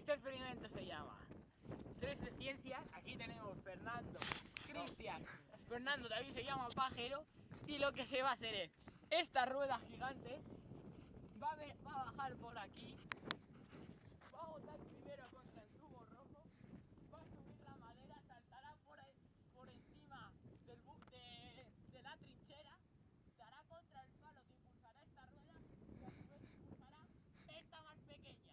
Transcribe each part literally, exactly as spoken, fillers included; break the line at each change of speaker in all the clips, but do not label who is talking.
Este experimento se llama Tres de Ciencias. Aquí tenemos Fernando, Cristian, Fernando David se llama Pajero. Y lo que se va a hacer es, esta rueda gigante va a, ver, va a bajar por aquí, va a botar primero contra el tubo rojo, va a subir la madera, saltará por, ahí, por encima del bu de, de la trinchera, dará contra el palo que impulsará esta rueda y a su vez impulsará esta más pequeña.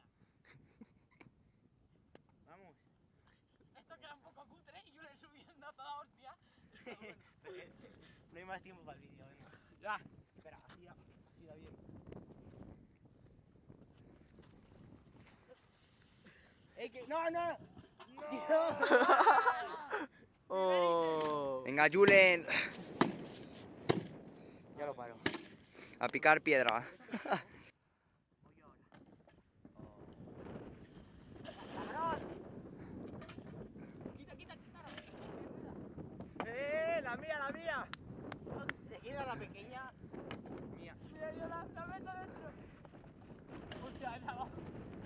Vamos.
Esto queda un poco cutre y yo le subiendo a toda hostia. Bueno.
No hay más tiempo para el vídeo, venga.
Ya.
Espera, así, así da bien. ¡Ey, que... ¡No, no! ¡No!
Oh. Venga, Julen.
Ya lo paro.
A picar piedra.
Quita, quita, quita.
¡Eh! ¡La mía, la mía! ¿Se queda la pequeña? Mía.
Mira, yo la, la meto dentro. Hostia, esa va.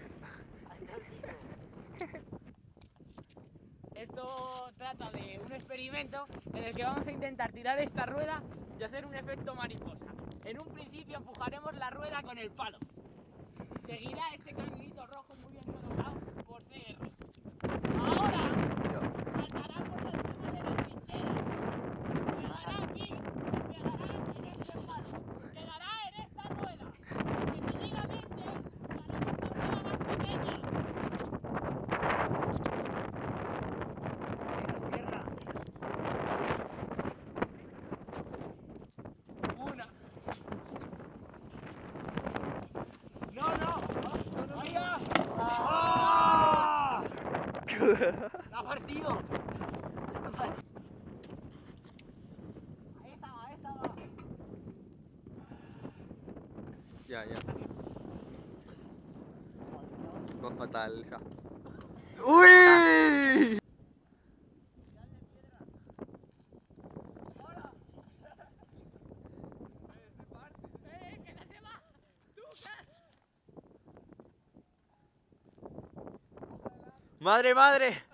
Esto trata de un experimento en el que vamos a intentar tirar esta rueda y hacer un efecto mariposa. En un principio empujaremos la rueda con el palo. Seguirá este caminito rojo muy bien colocado por C R. Ahora saltará por encima de la trinchera. Pegará aquí, pegará en este palo, pegará en esta rueda. Que seguidamente haremos esta rueda más pequeña. Una.
¡No, no! ¡Ahí va!
¡Ah!
¡La ha partido!
Ahí estaba, ahí estaba.
Ya, ya. Va fatal esa. ¡Uy!
¡Eh, que no se va! ¡Tú,
¡Madre, madre!